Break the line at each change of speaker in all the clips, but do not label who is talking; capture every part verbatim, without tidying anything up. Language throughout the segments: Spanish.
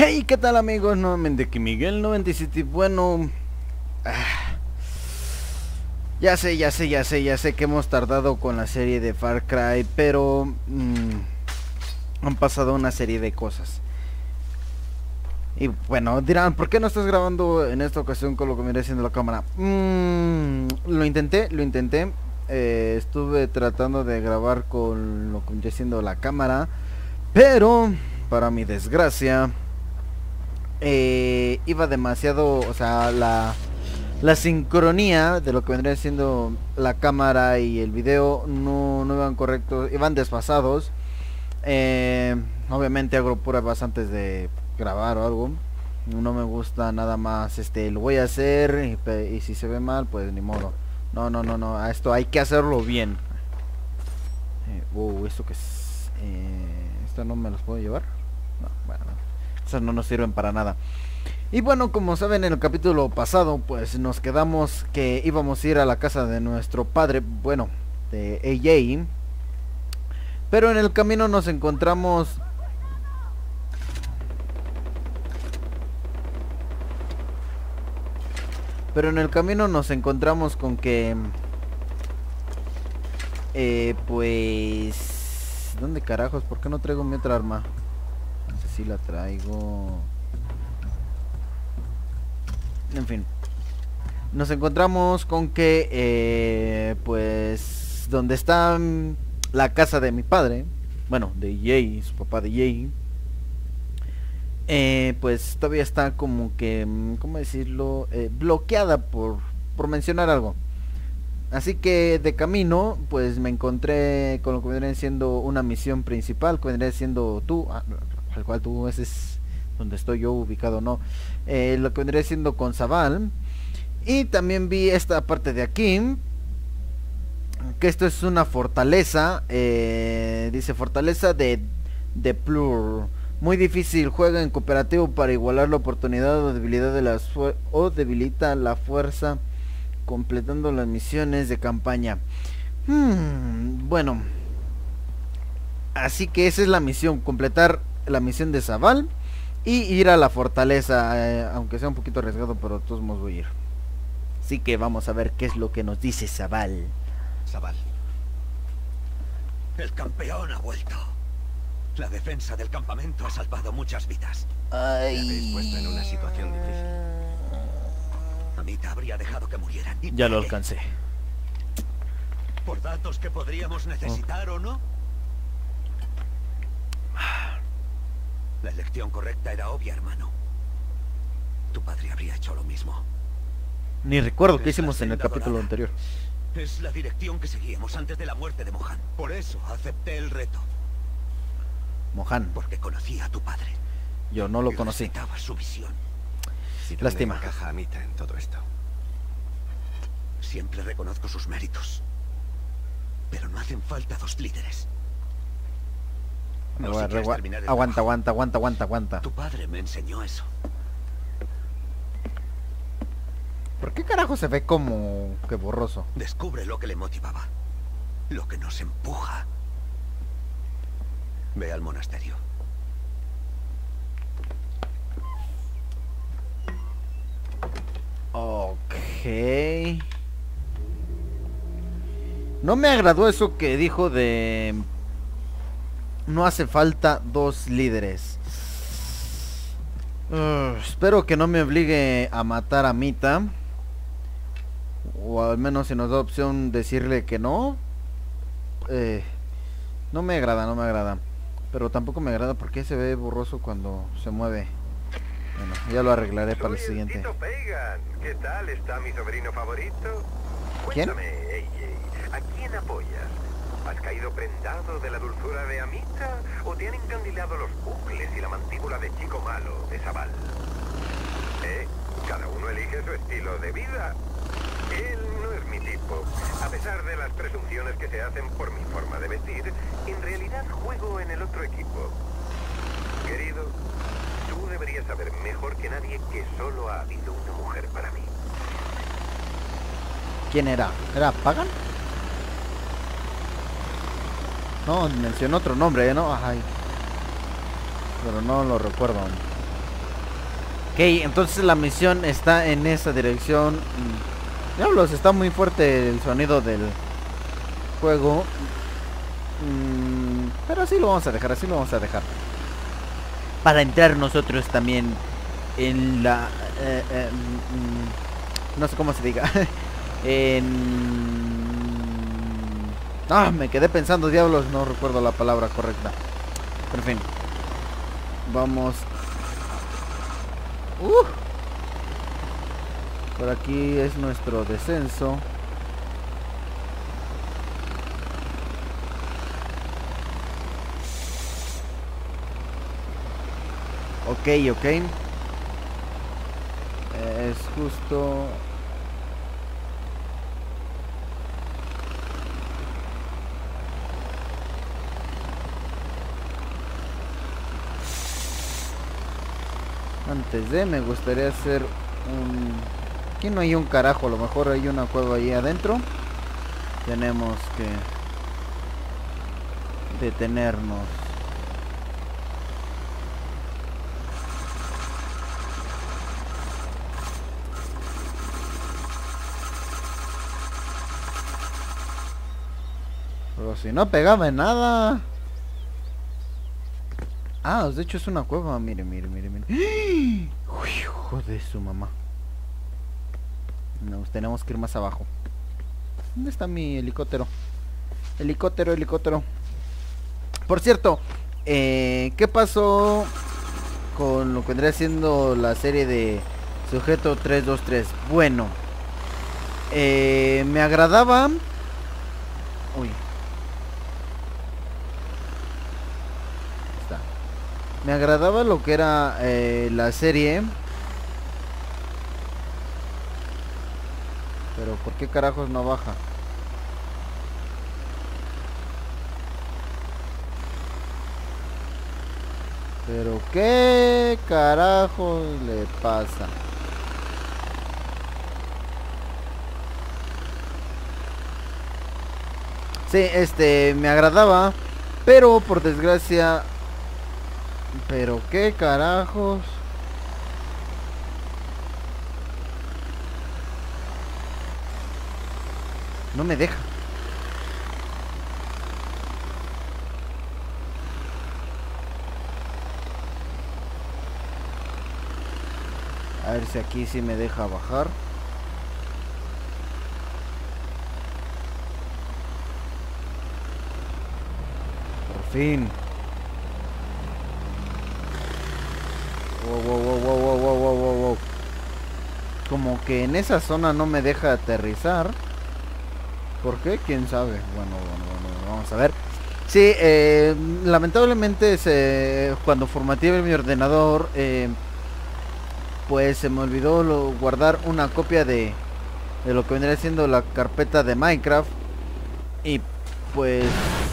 Hey, ¿qué tal amigos? Nuevamente aquí Miguel noventa y siete. Bueno, ah, ya sé, ya sé, ya sé, ya sé que hemos tardado con la serie de Far Cry, pero mmm, han pasado una serie de cosas. Y bueno, dirán, ¿por qué no estás grabando en esta ocasión con lo que me iré haciendo la cámara? Mm, lo intenté, lo intenté. Eh, estuve tratando de grabar con lo que me iré haciendo la cámara, pero para mi desgracia eh, iba demasiado, o sea, la, la sincronía de lo que vendría siendo la cámara y el video no, no iban correctos, iban desfasados. Eh, obviamente hago pruebas antes de grabar o algo. No me gusta nada más, este, lo voy a hacer y, y si se ve mal, pues ni modo. No, no, no, no, a esto hay que hacerlo bien. Eh, uh, esto que es, eh, esto no me los puedo llevar. No, bueno, esas no nos sirven para nada. Y bueno, como saben, en el capítulo pasado pues nos quedamos que íbamos a ir a la casa de nuestro padre, bueno, de A J. Pero en el camino nos encontramos Pero en el camino nos encontramos con que eh, pues ¿dónde carajos? ¿Por qué no traigo mi otra arma? No sé si la traigo. En fin, nos encontramos con que eh, pues donde está mm, la casa de mi padre, bueno, de Jay, su papá de Jay, eh, pues todavía está como que, ¿cómo decirlo? Eh, bloqueada por, por mencionar algo. Así que de camino, pues me encontré con lo que vendría siendo una misión principal, que vendría siendo tú, ah, al cual tú, ese es donde estoy yo ubicado, ¿no? Eh, lo que vendría siendo con Zaval. Y también vi esta parte de aquí, que esto es una fortaleza, eh, dice fortaleza de, de Plur. Muy difícil, juega en cooperativo para igualar la oportunidad o debilidad de las o debilita la fuerza completando las misiones de campaña. Hmm, bueno, así que esa es la misión, completar la misión de Zaval y ir a la fortaleza, eh, aunque sea un poquito arriesgado, pero de todos modos voy a ir. Así que vamos a ver qué es lo que nos dice Zaval.
Zaval, el campeón ha vuelto. La defensa del campamento ha salvado muchas vidas.
Ay.
Me habéis puesto en una situación difícil. Amita habría dejado que murieran.
Ya lo alcancé.
¿Por datos que podríamos necesitar oh. o no? La elección correcta era obvia, hermano. Tu padre habría hecho lo mismo.
Ni recuerdo qué hicimos en el capítulo dorada. anterior.
Es la dirección que seguíamos antes de la muerte de Mohan. Por eso acepté el reto.
Mohan.
Porque conocía a tu padre.
Yo no lo
y
conocí.
Respetaba su visión.
¿Y
lástima.
Encaja Amita en todo esto?
Siempre reconozco sus méritos. Pero no hacen falta dos líderes.
No si aguanta, aguanta, aguanta, aguanta, aguanta, aguanta.
Tu padre me enseñó eso.
¿Por qué carajo se ve como que borroso?
Descubre lo que le motivaba. Lo que nos empuja. Ve al monasterio.
Ok. No me agradó eso que dijo de... No hace falta dos líderes. Uh, espero que no me obligue a matar a Mita. O al menos si nos da opción decirle que no. Eh, no me agrada, no me agrada. Pero tampoco me agrada porque se ve borroso cuando se mueve. Bueno, ya lo arreglaré
Soy
para el siguiente.
Tito Pagan. ¿Qué tal está mi sobrino favorito?
¿Quién?
Cuéntame, A J, ¿a quién apoyas? ¿Has caído prendado de la dulzura de Amita? ¿O te han encandilado los bucles y la mandíbula de chico malo de Zaval? ¿Eh? Cada uno elige su estilo de vida. Él no es mi tipo. A pesar de las presunciones que se hacen por mi forma de vestir, en realidad juego en el otro equipo. Querido, tú deberías saber mejor que nadie que solo ha habido una mujer para mí.
¿Quién era? ¿Era Pagan? No, mencionó otro nombre, ¿no? Ay. Pero no lo recuerdo. Ok, entonces la misión está en esa dirección. Diablos, está muy fuerte el sonido del juego. Mm, pero así lo vamos a dejar, así lo vamos a dejar. Para entrar nosotros también en la... Eh, eh, mm, no sé cómo se diga. en... Ah, me quedé pensando, diablos, no recuerdo la palabra correcta. Pero en fin. Vamos. Uh. Por aquí es nuestro descenso. Ok, ok. Es justo... Antes de, me gustaría hacer un... Aquí no hay un carajo, a lo mejor hay una cueva ahí adentro. Tenemos que detenernos. Pero si no pegaba en nada. Ah, de hecho es una cueva. Mire, mire, mire, mire. Uy, hijo de su mamá. Nos tenemos que ir más abajo. ¿Dónde está mi helicóptero? Helicóptero, helicóptero. Por cierto, eh, ¿qué pasó con lo que vendría siendo la serie de Sujeto tres dos tres? Bueno, eh, me agradaba. Uy. Está. Me agradaba lo que era eh, la serie. Pero ¿por qué carajos no baja? Pero ¿qué carajos le pasa? Sí, este, me agradaba, pero por desgracia... Pero ¿qué carajos? No me deja. A ver si aquí sí me deja bajar. Por fin. Wow, wow, wow, wow, wow, wow, wow, wow, wow. Como que en esa zona no me deja aterrizar. ¿Por qué? ¿Quién sabe? Bueno, bueno, bueno, vamos a ver. Sí, eh, lamentablemente se, cuando formateé mi ordenador, eh, pues se me olvidó lo, guardar una copia de, de lo que vendría siendo la carpeta de Minecraft. Y pues...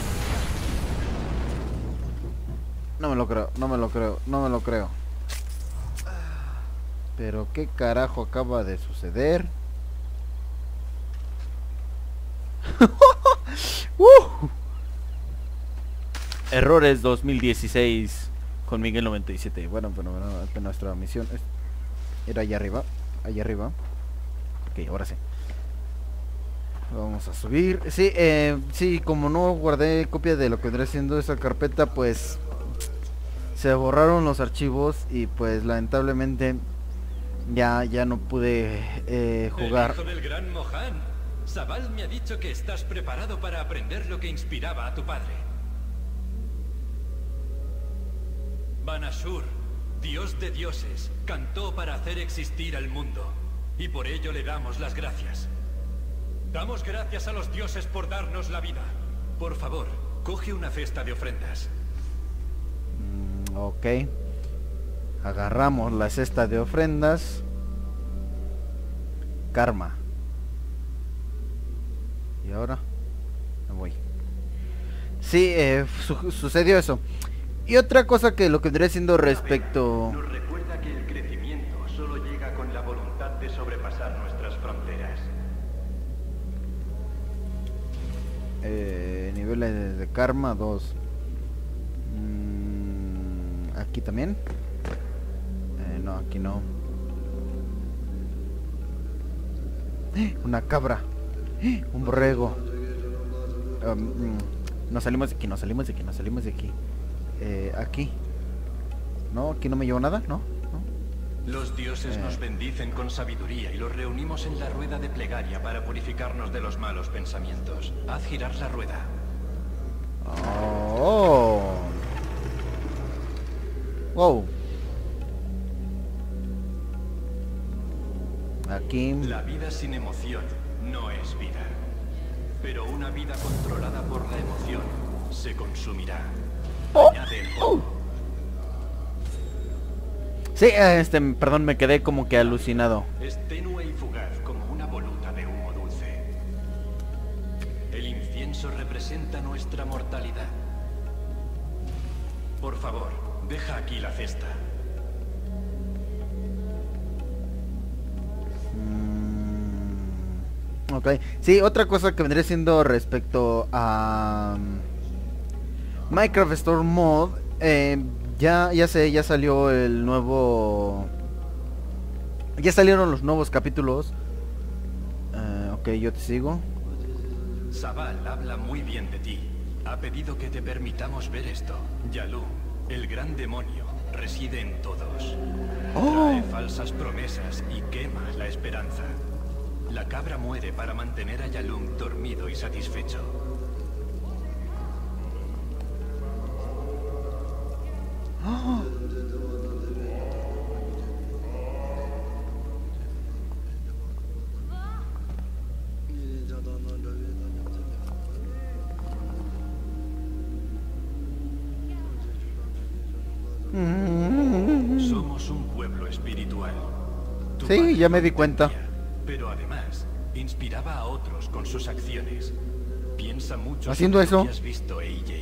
No me lo creo, no me lo creo, no me lo creo. Pero ¿qué carajo acaba de suceder? uh. Errores dos mil dieciséis con Miguel noventa y siete. Bueno, pero bueno, bueno, nuestra misión es... era allá arriba, allá arriba. Ok, ahora sí. Vamos a subir. Sí, eh, sí, como no guardé copia de lo que vendría siendo esa carpeta, pues se borraron los archivos y pues lamentablemente ya ya no pude eh, jugar.
El hijo del gran Mohan. Sabal me ha dicho que estás preparado para aprender lo que inspiraba a tu padre. Banashur, dios de dioses, cantó para hacer existir al mundo. Y por ello le damos las gracias. Damos gracias a los dioses por darnos la vida. Por favor, coge una cesta de ofrendas.
Mm, ok. Agarramos la cesta de ofrendas. Karma. Y ahora me voy. Sí, eh, su sucedió eso. Y otra cosa que lo que vendría siendo respecto...
Nos recuerda que el crecimiento solo llega con la voluntad de sobrepasar nuestras fronteras.
Eh, niveles de karma dos. Mm, aquí también. Eh, no, no, aquí no. Una cabra. Un borrego. Um, nos salimos de aquí, nos salimos de aquí, nos salimos de aquí. Eh, aquí. No, aquí no me llevo nada, ¿no? ¿No?
Los dioses
Eh.
nos bendicen con sabiduría y los reunimos en la rueda de plegaria para purificarnos de los malos pensamientos. Haz girar la rueda.
Oh. Wow. Aquí.
La vida sin emoción no es vida. Pero una vida controlada por la emoción se consumirá. Añade el fuego.
Sí, este, perdón, me quedé como que alucinado.
Es tenue y fugaz como una voluta de humo dulce. El incienso representa nuestra mortalidad. Por favor, deja aquí la cesta.
Mm, ok. Sí, otra cosa que vendría siendo respecto a um, Minecraft Store Mod. Eh, ya, ya sé, ya salió el nuevo... Ya salieron los nuevos capítulos. Eh, ok, yo te sigo.
Sabal habla muy bien de ti. Ha pedido que te permitamos ver esto. Yalum, el gran demonio, reside en todos. Trae falsas promesas y quema la esperanza. La cabra muere para mantener a Yalum dormido y satisfecho. Somos un pueblo espiritual. Tu
Sí,
padre
ya me
lo
di cuenta.
entendía, pero además inspiraba a otros con sus acciones. Piensa mucho
Haciendo
sobre lo
eso.
que has visto, A J.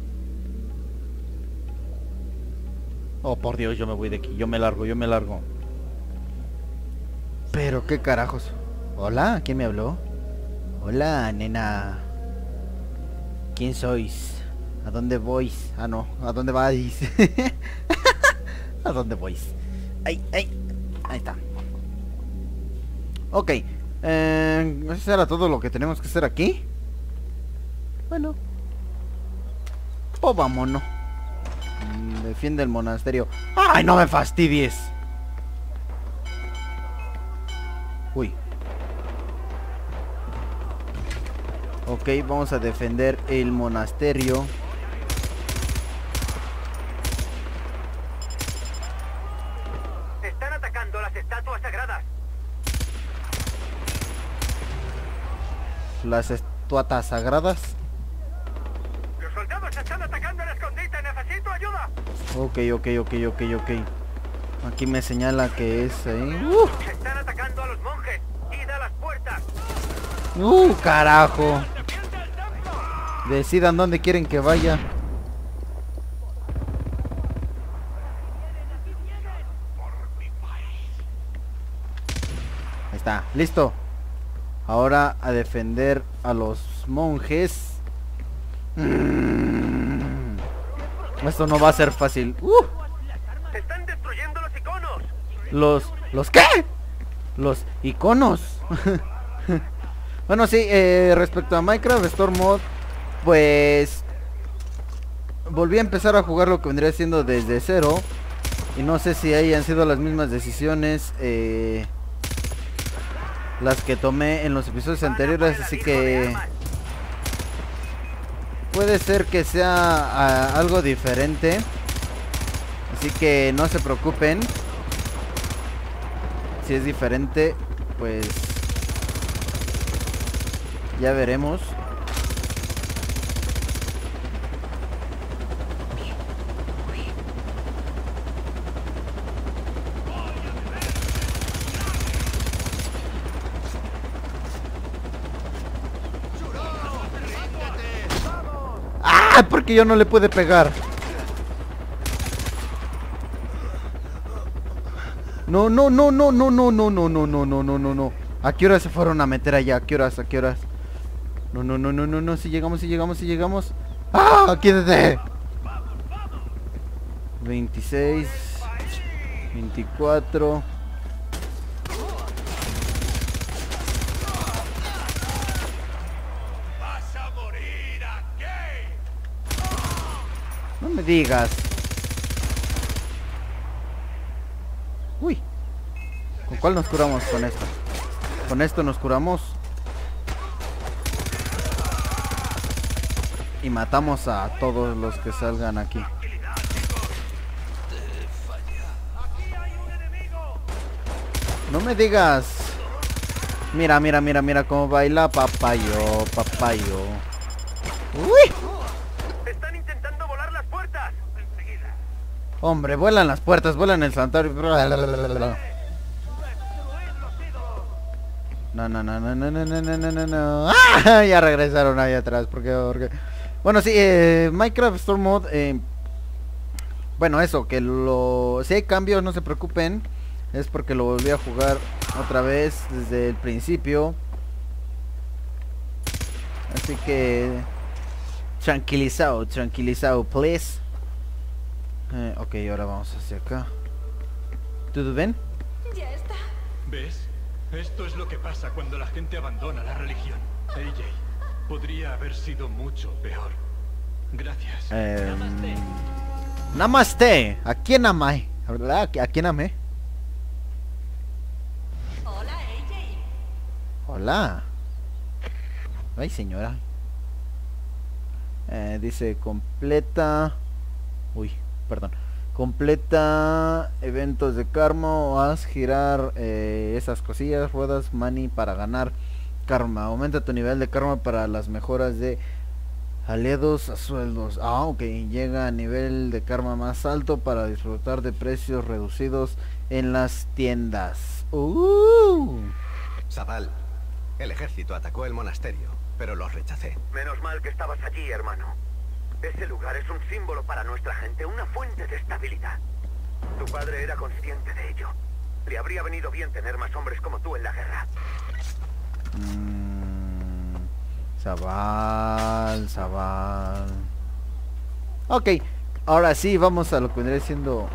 Oh, por Dios, yo me voy de aquí. Yo me largo, yo me largo. Pero qué carajos. Hola, ¿quién me habló? Hola, nena. ¿Quién sois? ¿A dónde vais? Ah, no. ¿A dónde vais? ¿A dónde vais? Ay, ay. Ahí está. Ok. Eh, ¿Eso era todo lo que tenemos que hacer aquí? Bueno. Pues vámonos. Mm, Defiende el monasterio. ¡Ay, no me fastidies! Uy. Ok, vamos a defender el monasterio.
Están atacando las estatuas sagradas.
Las estatuas sagradas.
Los soldados están atacando el escondite. Necesito ayuda.
Ok, ok, ok, ok, ok. Aquí me señala que es ahí. Uh,
Están atacando a los monjes. Id a las puertas.
uh, carajo. Decidan dónde quieren que vaya. Ahí está, listo. Ahora a defender a los monjes. Mm. Esto no va a ser fácil. Uh,
Están destruyendo los iconos.
los, ¿los qué? Los iconos. Bueno, sí, eh, respecto a Minecraft Store Mod, pues volví a empezar a jugar lo que vendría siendo desde cero. Y no sé si hayan sido las mismas decisiones eh, las que tomé en los episodios anteriores, así que puede ser que sea a, algo diferente. Así que no se preocupen. Si es diferente, pues ya veremos. ¡Ah! Porque yo no le pude pegar. No, no, no, no, no, no, no, no, no, no, no, no, no, no. ¿A qué horas se fueron a meter allá? ¿A qué horas? ¿A qué horas? No, no, no, no, no, no. Si llegamos, si llegamos, si llegamos. ¡Ah! ¡Quédate! veintiséis. veinticuatro.
¡Vas a morir aquí!
No me digas. Uy. ¿Con cuál nos curamos con esto? Con esto nos curamos. Y matamos a todos los que salgan aquí. No me digas. Mira, mira, mira, mira cómo baila papayo, papayo. Uy.
¡Están intentando volar las puertas! Enseguida.
Hombre, vuelan las puertas, vuelan el santuario. No, no, no, no, no, no, no, no, no, no. ¡Ah! Ya regresaron ahí atrás. Porque, porque... Bueno, sí, eh, Minecraft Storm Mode. Eh, bueno, eso, que lo... Si hay cambios, no se preocupen. Es porque lo volví a jugar otra vez desde el principio. Así que... Tranquilizado, tranquilizado, please. Eh, ok, ahora vamos hacia acá. ¿Todo bien?
Ya está.
¿Ves? Esto es lo que pasa cuando la gente abandona la religión. A J, podría haber sido mucho peor. Gracias.
Eh,
Namaste.
Namaste. ¿A quién amé? ¿Verdad? ¿A quién amé?
Hola, A J.
Hola. Ay, señora. Eh, dice completa. Uy, perdón. Completa eventos de karma o haz girar eh, esas cosillas, ruedas, money para ganar karma. Aumenta tu nivel de karma para las mejoras de aliados a sueldos. Ah, ok. Llega a nivel de karma más alto para disfrutar de precios reducidos en las tiendas. Uh.
Zabal, el ejército atacó el monasterio, pero los rechacé.
Menos mal que estabas allí, hermano. Ese lugar es un símbolo para nuestra gente, una fuente de estabilidad. Tu padre era consciente de ello. Le habría venido bien tener más hombres como tú en la guerra.
Mm, Zabal, Zabal. Ok, ahora sí, vamos a lo que vendría siendo...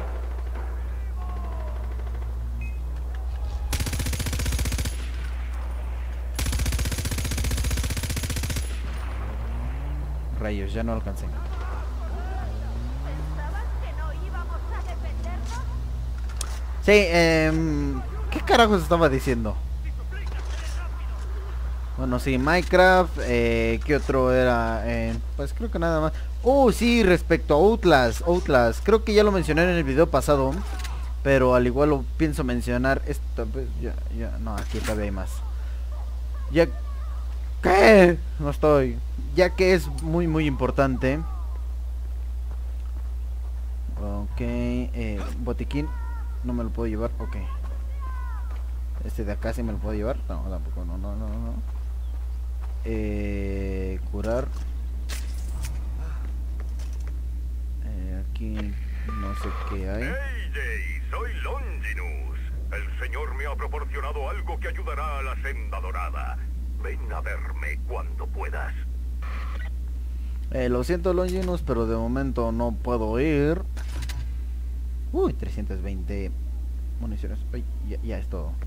Rayos, ya no alcancé.
¿Pensabas que no íbamos a defendernos?
Sí, eh, ¿qué carajos estaba diciendo? Bueno, sí, Minecraft, eh, ¿qué otro era? Eh, pues creo que nada más. Oh, sí, respecto a Outlast, Outlast, creo que ya lo mencioné en el video pasado, pero al igual lo pienso mencionar. Esto, pues, ya, ya, no, aquí todavía hay más. Ya, ¿qué? No estoy. Ya que es muy, muy importante. Ok, eh, botiquín, no me lo puedo llevar, ok. Este de acá sí me lo puedo llevar, no, tampoco, no, no, no, no. Eh, curar. Eh, aquí no sé qué hay.
Hey, Jay, soy Longinus. El señor me ha proporcionado algo que ayudará a la senda dorada. Ven a verme cuando puedas.
Eh, lo siento, Longinus, pero de momento no puedo ir. Uy, trescientas veinte municiones. Ay, ya, ya es todo.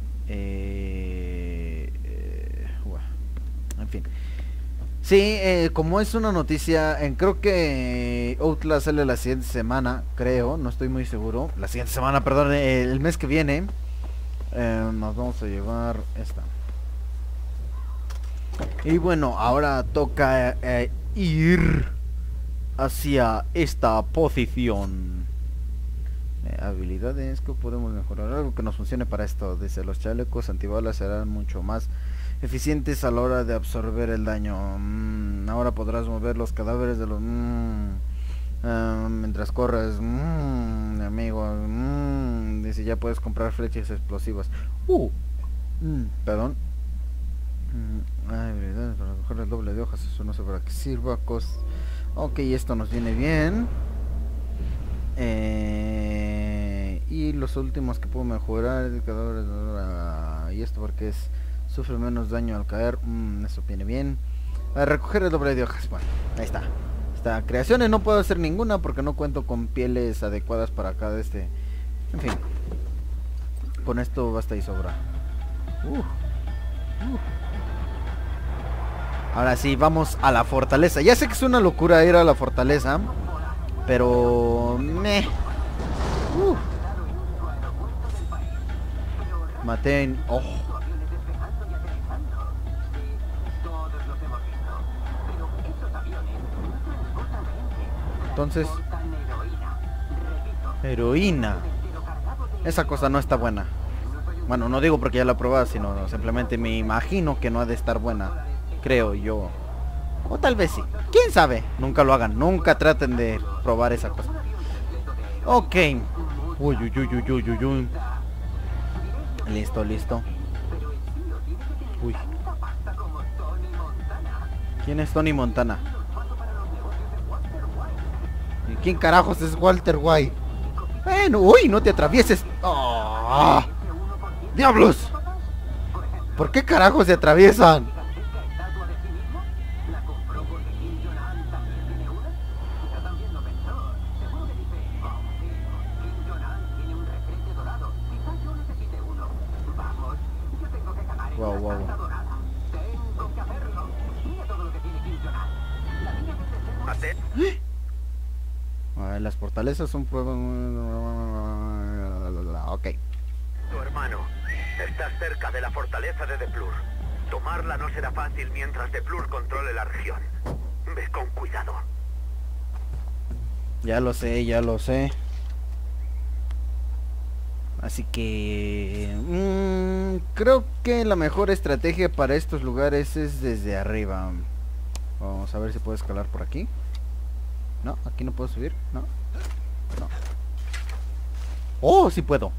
Eh, eh, bueno, en fin. Sí, eh, como es una noticia, eh, creo que Outlast sale la siguiente semana, creo, no estoy muy seguro. La siguiente semana, perdón, eh, el mes que viene. Eh, nos vamos a llevar esta. Y bueno, ahora toca eh, ir hacia esta posición. Eh, habilidades que podemos mejorar, algo que nos funcione para esto. Dice, los chalecos antibalas serán mucho más eficientes a la hora de absorber el daño. Mm, ahora podrás mover los cadáveres de los mm, uh, mientras corres. Mm, amigo, mm, dice, ya puedes comprar flechas explosivas. Uh, mm, perdón. Mm, ay, habilidades para coger el doble de hojas. Eso no sé para qué sirva. Cos ok, esto nos viene bien. Eh, y los últimos que puedo mejorar el cadáver, uh, y esto porque es sufre menos daño al caer. Mm, eso viene bien. A recoger el doble de hojas. Bueno, ahí está. Esta creaciones no puedo hacer ninguna porque no cuento con pieles adecuadas para cada este En fin. Con esto basta y sobra. Uh, uh. Ahora sí, vamos a la fortaleza. Ya sé que es una locura ir a la fortaleza, pero... Meh. Uh. Maté en... Oh. Entonces... Heroína. Esa cosa no está buena. Bueno, no digo porque ya la he probado, sino simplemente me imagino que no ha de estar buena. Creo yo. O tal vez sí. ¿Quién sabe? Nunca lo hagan. Nunca traten de probar esa cosa. Ok. Uy, uy, uy, uy, uy, uy, uy. Listo, listo. Uy. ¿Quién es Tony Montana? ¿Y quién carajos es Walter White? Bueno, uy, no te atravieses. ¡Oh! ¡Diablos! ¿Por qué carajos se atraviesan? Wow, wow, wow. ¿Eh? Ay, las fortalezas son pruebas. Ok.
Tu hermano, estás cerca de la fortaleza de Deplur. Tomarla no será fácil mientras Deplur controle la región. Ve con cuidado.
Ya lo sé, ya lo sé. Así que... Mmm, creo que la mejor estrategia para estos lugares es desde arriba. Vamos a ver si puedo escalar por aquí. No, aquí no puedo subir. No, no. Oh, sí puedo.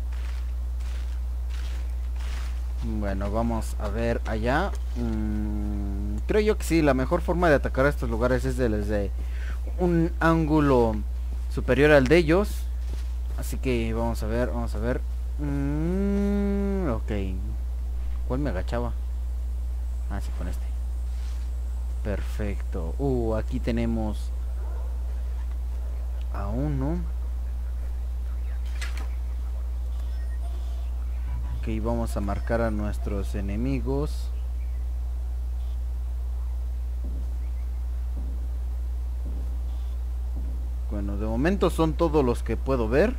Bueno, vamos a ver allá. Mm, creo yo que sí, la mejor forma de atacar a estos lugares es desde un ángulo superior al de ellos. Así que vamos a ver, vamos a ver. Mm, ok. ¿Cuál me agachaba? Ah, sí, con este. Perfecto. Uh, aquí tenemos a uno. Ok, vamos a marcar a nuestros enemigos. Bueno, de momento son todos los que puedo ver.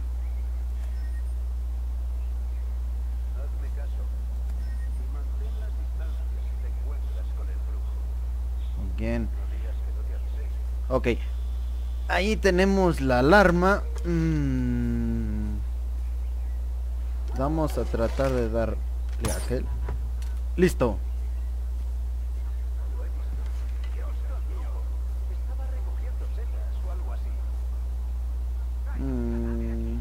Bien. Ok. Ahí tenemos la alarma. Mm. Vamos a tratar de darle a aquel. Listo. Mm.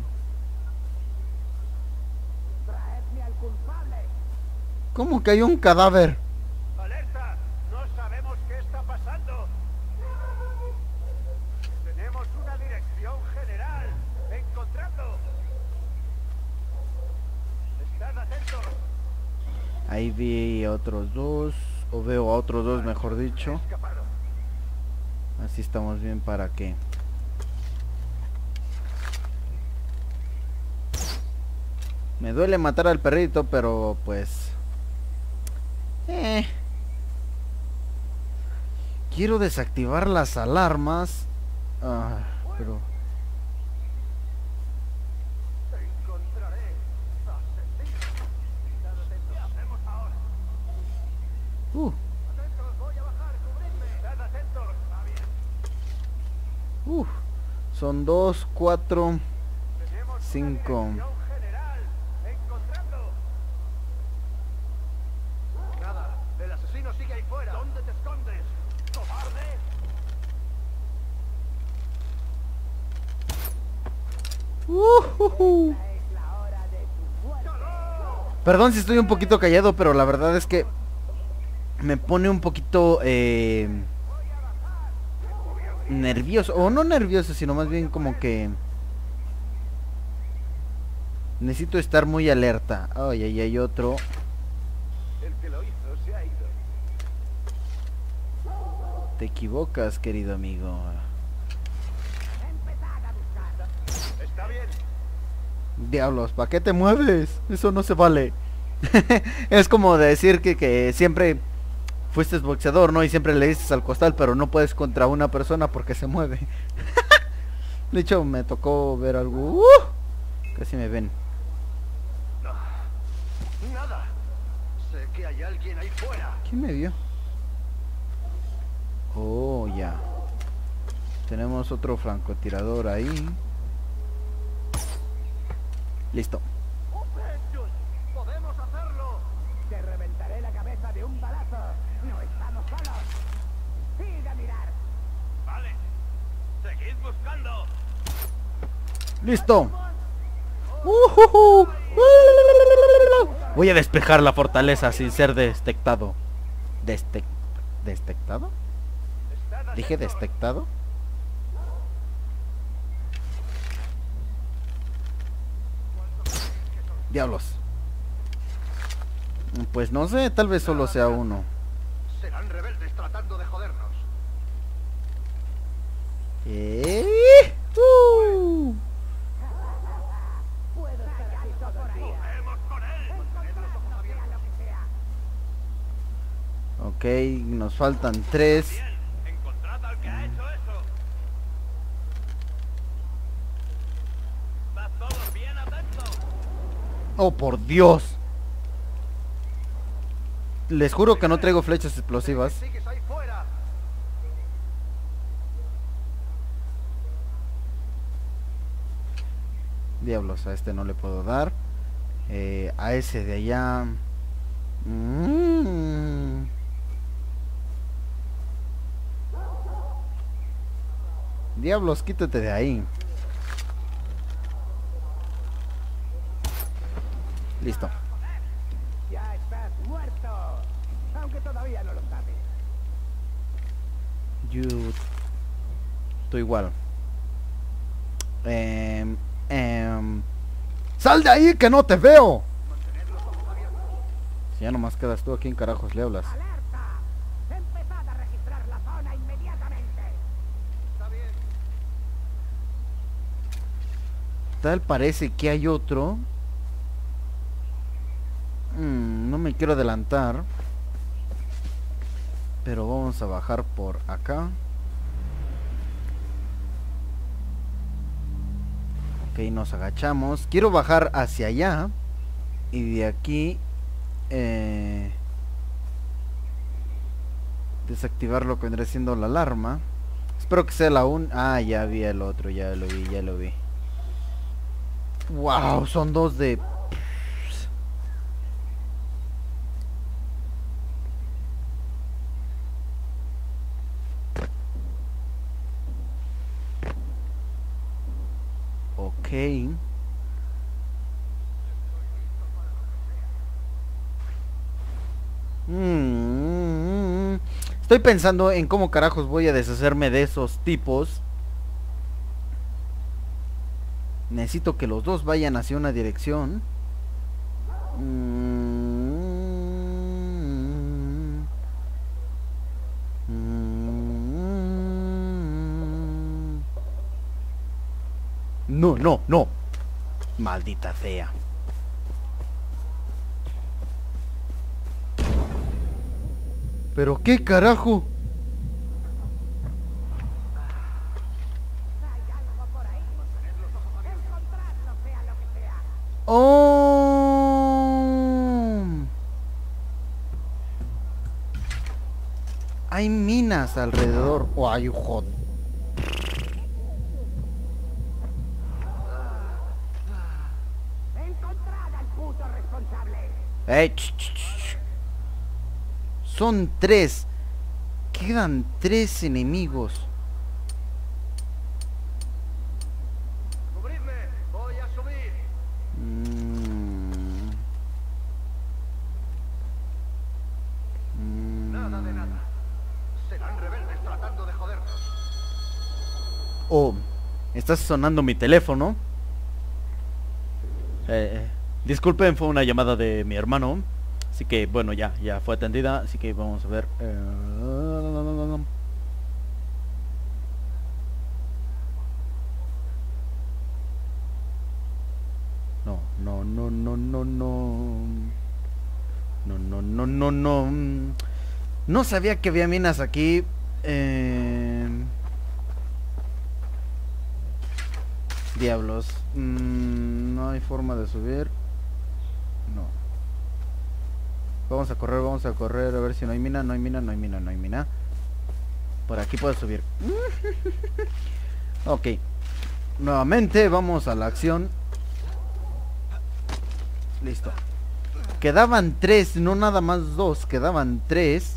¿Cómo que hay un cadáver?
¡Alerta! No sabemos qué está pasando. Tenemos una dirección general. Encontrando. Estad atentos.
Ahí vi a otros dos. O veo a otros dos, mejor dicho. Así estamos bien para que... Me duele matar al perrito, pero pues... Eh. Quiero desactivar las alarmas. Ah, pero... Uh. Uh. Son dos, cuatro, cinco.
Nada, el asesino sigue ahí fuera. ¿Dónde te escondes? ¡Cobarde!
Uh, uh, uh. Perdón si estoy un poquito callado, pero la verdad es que me pone un poquito eh, nervioso, o no nervioso, sino más bien como que necesito estar muy alerta. Ay, ahí hay otro.
El que lo hizo se ha ido.
Te equivocas, querido amigo.
Está bien.
Diablos, ¿para qué te mueves? Eso no se vale. Es como decir que, que siempre fuiste boxeador, ¿no? Y siempre le dices al costal, pero no puedes contra una persona porque se mueve. De hecho, me tocó ver algo. Uh, casi me ven.
No. Nada. Sé que hay alguien ahí fuera.
¿Quién me vio? Oh, ya. Tenemos otro francotirador ahí. Listo.
¡Podemos hacerlo!
Te reventaré la cabeza de un balazo. No estamos solos. Sigue a mirar.
Vale. Seguid buscando.
Listo. Ujujú. Voy a despejar la fortaleza sin ser detectado. Deste ¿Detectado? ¿Dije detectado? Diablos. Pues no sé, tal vez solo sea uno.
Serán rebeldes tratando de jodernos.
¿Eh? Uh.
Puedo estar aquí todo el día.
¡Podemos con él!
Encontrarlo, sea lo que sea.
Ok, nos faltan tres.
Bien. Encontrad al que ha hecho eso. ¿Estás todos bien atentos?
Oh, por Dios. Les juro que no traigo flechas explosivas.
Sigues ahí fuera.
Diablos, a este no le puedo dar. Eh, a ese de allá. Mm. Diablos, quítate de ahí. Listo.
Ya estás muerto. Aunque todavía no lo sabes.
Yo estoy igual. Em, em, ¡Sal de ahí que no te veo! Si ya nomás quedas tú, ¿a quién carajos le hablas?
¡Alerta! Empezad a registrar la zona inmediatamente.
Está bien.
Tal parece que hay otro. Mm, no me quiero adelantar. Pero vamos a bajar por acá. Ok, nos agachamos. Quiero bajar hacia allá. Y de aquí eh, desactivar lo que vendría siendo la alarma. Espero que sea la un... Ah, ya vi el otro, ya lo vi, ya lo vi. Wow, son dos de... Ok. Mm, estoy pensando en cómo carajos voy a deshacerme de esos tipos. Necesito que los dos vayan hacia una dirección. Mm, mm, no, no, no. Maldita sea. ¿Pero qué carajo?
Hay algo por ahí. Encontradlo, sea lo que sea.
Oh. Hay minas alrededor. Oh, hay un hot.
Encontrad al puto responsable.
Eh, ch, ch, ch. Son tres. Quedan tres enemigos.
Cubridme. Voy a subir.
Mm. Mm.
Nada de nada. Serán rebeldes tratando de jodernos.
Oh, está sonando mi teléfono. Eh, disculpen, fue una llamada de mi hermano. Así que bueno, ya, ya fue atendida. Así que vamos a ver. Eh, no, no, no. No, no, no, no, no. No sabía que había minas aquí. Eh... Diablos. Mm, no hay forma de subir. No. Vamos a correr, vamos a correr. A ver si no hay mina, no hay mina, no hay mina, no hay mina. Por aquí puedo subir. Ok. Nuevamente vamos a la acción. Listo. Quedaban tres, no nada más dos. Quedaban tres.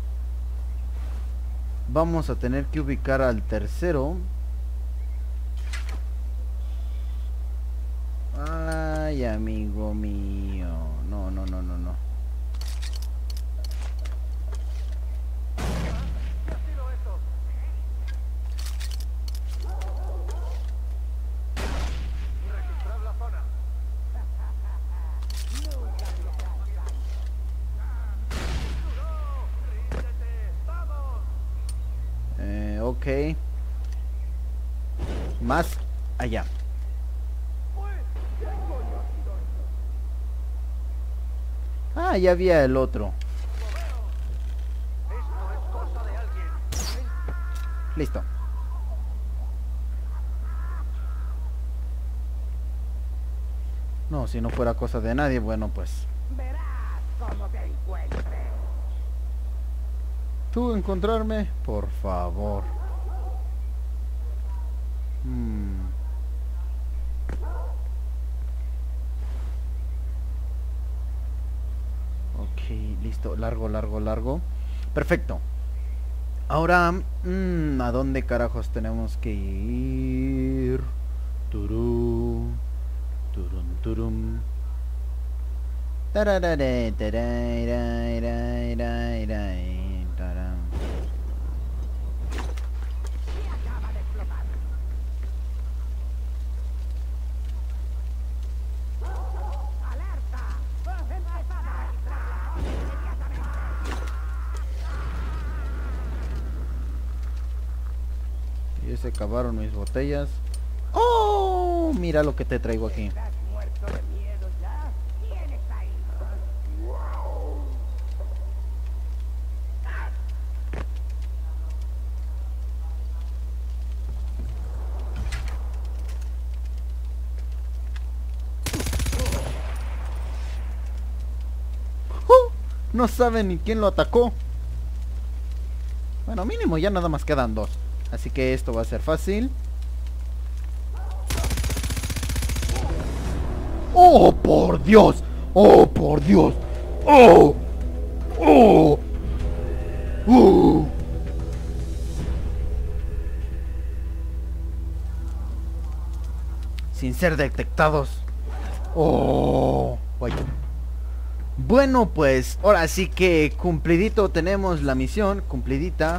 Vamos a tener que ubicar al tercero. Ay, amigo mío. No, no, no, no, no. Eh, ok. Más allá. Ah, ya había el otro. Listo. No, si no fuera cosa de nadie, bueno, pues.
Verás cómo te encuentres.
¿Tú encontrarme? Por favor. Hmm. Ok, listo. Largo, largo, largo. Perfecto. Ahora, mmm, ¿a dónde carajos tenemos que ir? Turú. Turum, turum. Tararare, taraira, ira, ira, ira, taram. Y se acabaron mis botellas. ¡Oh! Mira lo que te traigo aquí.
¿Estás muerto de miedo ya? ¿Quién está ahí?
¡Oh! No saben ni quién lo atacó. Bueno, mínimo ya nada más quedan dos. Así que esto va a ser fácil. ¡Oh, por Dios! ¡Oh, por Dios! ¡Oh! ¡Oh! ¡Oh! Sin ser detectados. ¡Oh! Vaya. Bueno, pues ahora sí que cumplidito tenemos la misión. Cumplidita.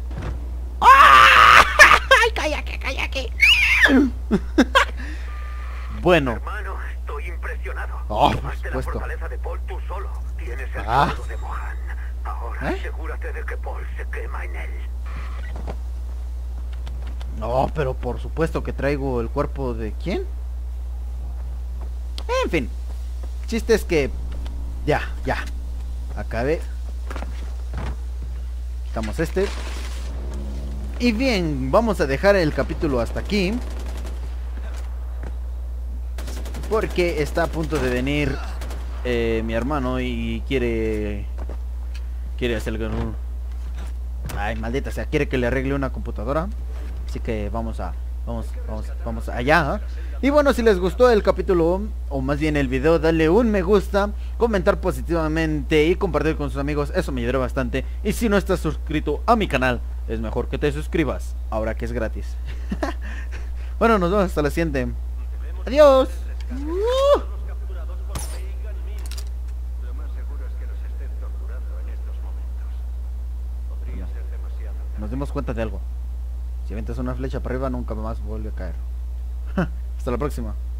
¡Ay, cállate, cállate! Bueno.
Hermano, estoy impresionado.
Oh, por
Tomaste la
supuesto.
fortaleza de Paul tú solo. Tienes el
Ah.
escudo de Mohan. Ahora
¿Eh?
asegúrate de que Paul se quema en él.
No, pero por supuesto que traigo el cuerpo de ¿quién? En fin. El chiste es que ya, ya. Acabé. Quitamos este. Y bien, vamos a dejar el capítulo hasta aquí. Porque está a punto de venir eh, mi hermano y quiere... Quiere hacer algo... Ay, maldita sea, quiere que le arregle una computadora. Así que vamos a... Vamos, vamos, vamos allá. Y bueno, si les gustó el capítulo, o más bien el video, dale un me gusta, comentar positivamente y compartir con sus amigos. Eso me ayudará bastante. Y si no estás suscrito a mi canal, es mejor que te suscribas, ahora que es gratis. Bueno, nos vemos hasta la siguiente. Adiós. Uh.
Lo más seguro es que nos estén torturando en estos momentos. Podría ser demasiado tarde.
Nos dimos cuenta de algo. Si aventas una flecha para arriba, nunca más vuelve a caer. Hasta la próxima.